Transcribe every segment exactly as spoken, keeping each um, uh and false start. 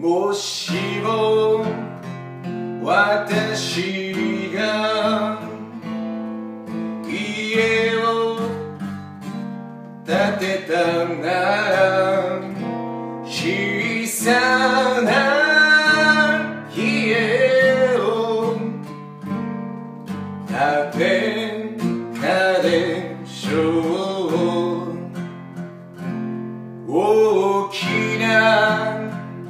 もしも私が家を建てたなら小さな家を建てたでしょう。大きな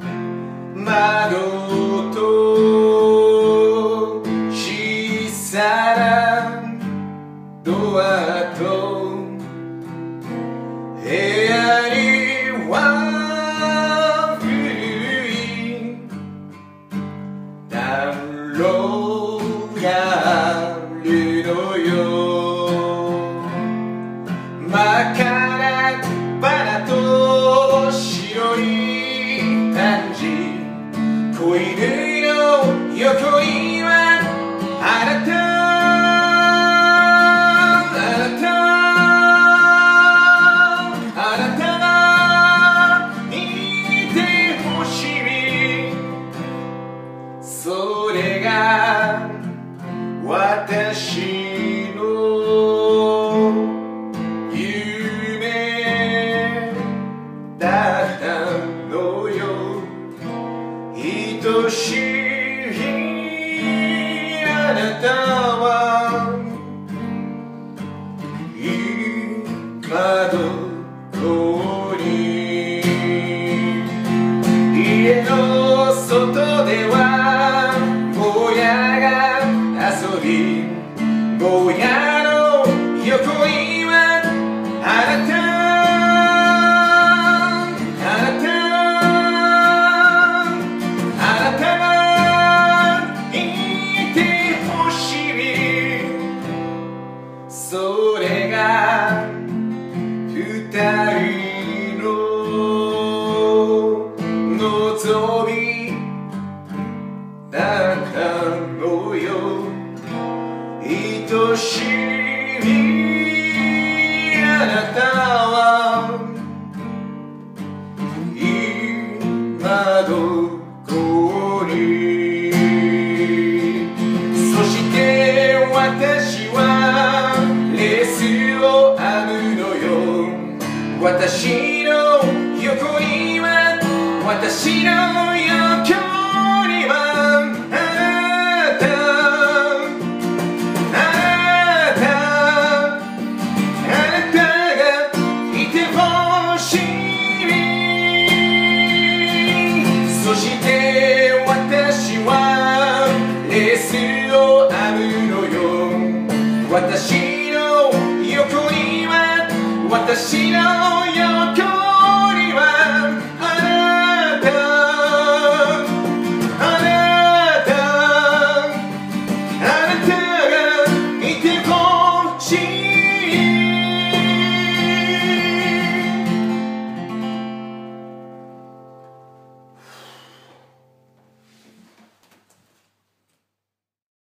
窓と小さなドアと部屋には古い暖炉があるのよ。真っ赤なバラと白いパンジー、子犬の横にはあなた、あなた、あなたがいてほしい。それが私の夢だったのよ。愛しいあなたは今どこに。家の外では坊やが遊び、坊やの横にはあなた、それが二人の望みだったのよ。愛しいあなたは今どこに。そして私はレースを編むのよ。私の横には、私の横にはあなた、あなた、あなたがいてほしい。そして私はレースを編むのよ。私の横には私の